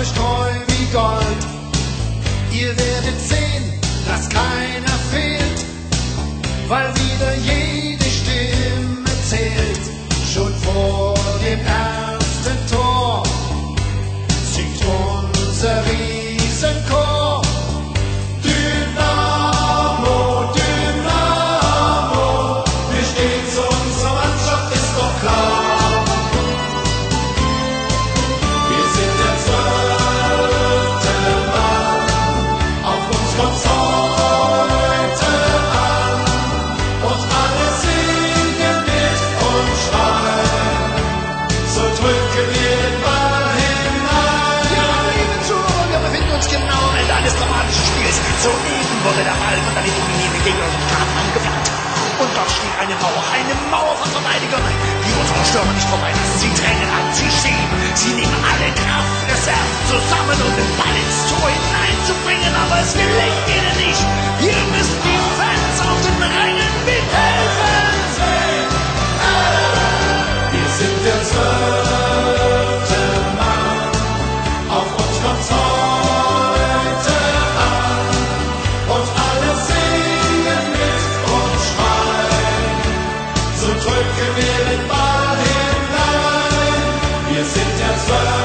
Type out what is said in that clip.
euch treu wie Gold. Ihr werdet sehen, dass keiner fehlt, weil wieder jede Stimme zählt. Schon vor dem ersten Tor singt unser Riesenchor. Dynamo, Dynamo, wir stehen zu unserer Mannschaft, ist doch klar. Wir sind der 12. Mann, auf uns kommt's heute an. Und alle singen mit und schreien, so drücken wir den Ball hinein. Ja, liebe Zuhörer, wir befinden uns genau am Ende eines dramatischen Spiels. Soeben wurde der Ball von der Mittellinie gegen unseren Strafen angeflankt. Und dort steht eine Mauer von Verteidigern, die unsere Stürmer nicht vorbeiließen. Sie drängen an, sie schieben, sie nehmen alle Kraft des Herzens zusammen, um den Ball ins Tor hineinzubringen, aber es gelingt ihnen nicht. Hier müssen die Fans auf den Rängen mithelfen. Wir sind der 12. Mann, auf uns kommt's heute an. Und alle singen mit und schreien, so drücken wir den Ball hinein. Wir sind der 12.